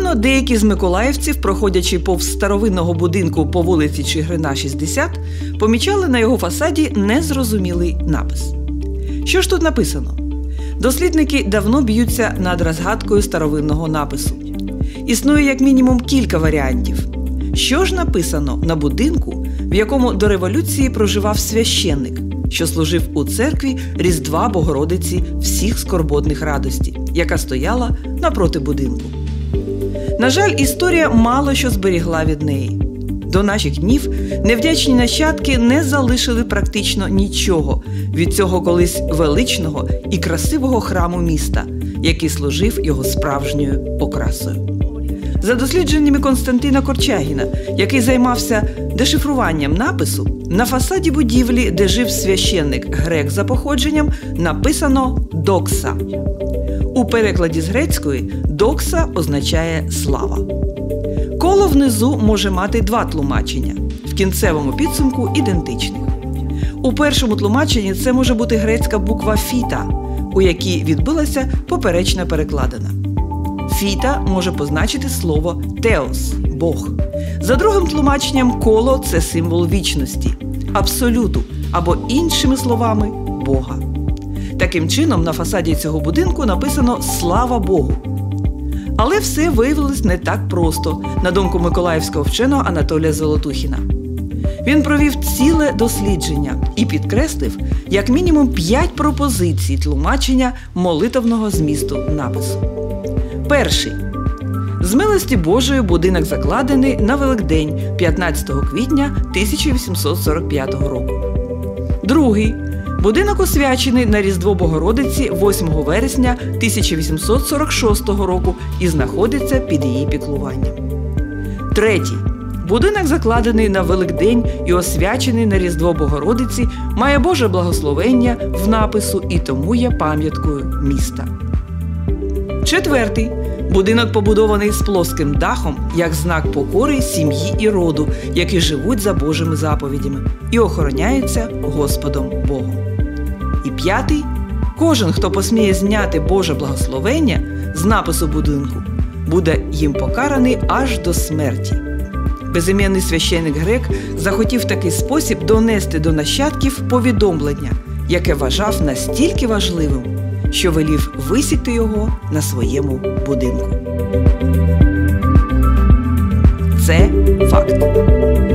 Ймовірно, деякі з миколаївців, проходячи повз старовинного будинку по вулиці Чигирина, 60, помічали на його фасаді незрозумілий напис. Що ж тут написано? Дослідники давно б'ються над розгадкою старовинного напису. Існує як мінімум кілька варіантів. Що ж написано на будинку, в якому до революції проживав священник, що служив у церкві Різдва Богородиці всіх скорботних радості, яка стояла напроти будинку? На жаль, історія мало що зберігла від неї. До наших днів невдячні нащадки не залишили практично нічого від цього колись величного і красивого храму міста, який служив його справжньою окрасою. За дослідженнями Константина Корчагіна, який займався дешифруванням напису, на фасаді будівлі, де жив священник грек за походженням, написано «докса». У перекладі з грецької «докса» означає «слава». Коло внизу може мати два тлумачення, в кінцевому підсумку ідентичних. У першому тлумаченні це може бути грецька буква «фіта», у якій відбилася поперечна перекладина. Фіта може позначити слово «теос» – «Бог». За другим тлумаченням коло – це символ вічності, абсолюту або, іншими словами, Бога. Таким чином, на фасаді цього будинку написано «Слава Богу». Але все виявилось не так просто, на думку миколаївського вченого Анатолія Золотухіна. Він провів ціле дослідження і підкреслив як мінімум 5 пропозицій тлумачення молитовного змісту напису. Перший. З милості Божої будинок закладений на Великдень 15 квітня 1845 року. Другий. Будинок освячений на Різдво Богородиці 8 вересня 1846 року і знаходиться під її піклуванням. Третій. Будинок закладений на Великдень і освячений на Різдво Богородиці, має Боже благословення в напису і тому є пам'яткою міста. Четвертий. Будинок побудований з плоским дахом, як знак покори сім'ї і роду, які живуть за Божими заповідями і охороняються Господом Богом. І п'ятий. Кожен, хто посміє зняти Боже благословення з напису будинку, буде їм покараний аж до смерті. Безіменний священик грек захотів в такий спосіб донести до нащадків повідомлення, яке вважав настільки важливим, що велів висікти його на своєму будинку. Це факт.